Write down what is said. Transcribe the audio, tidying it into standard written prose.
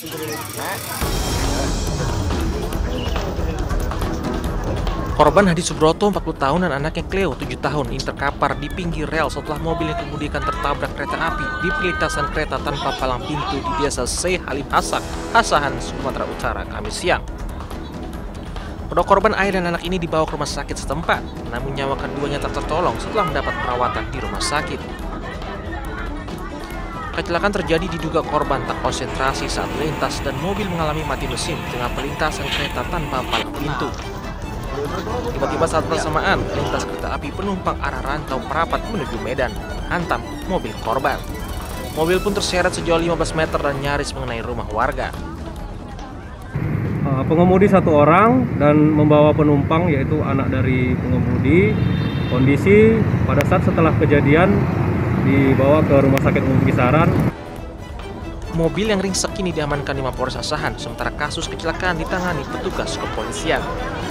Korban Hadi Subroto, 40 tahun, dan anaknya Cleo, 7 tahun, ini terkapar di pinggir rel setelah mobil yang kemudian tertabrak kereta api di perlintasan kereta tanpa palang pintu di desa Syekh Halim Hasak, Asahan, Sumatera Utara, Kamis siang. Kedua korban ayah dan anak ini dibawa ke rumah sakit setempat, namun nyawa keduanya tak tertolong setelah mendapat perawatan di rumah sakit. Kecelakaan terjadi diduga korban tak konsentrasi saat melintas dan mobil mengalami mati mesin di tengah perlintasan kereta tanpa palang pintu. Tiba-tiba saat bersamaan, lintas kereta api penumpang arah Rantau Perapat menuju Medan hantam mobil korban. Mobil pun terseret sejauh 15 meter dan nyaris mengenai rumah warga. Pengemudi satu orang dan membawa penumpang, yaitu anak dari pengemudi. Kondisi pada saat setelah kejadian dibawa ke Rumah Sakit Umum Kisaran. Mobil yang ringsek kini diamankan di Mapolres Asahan, sementara kasus kecelakaan ditangani petugas kepolisian.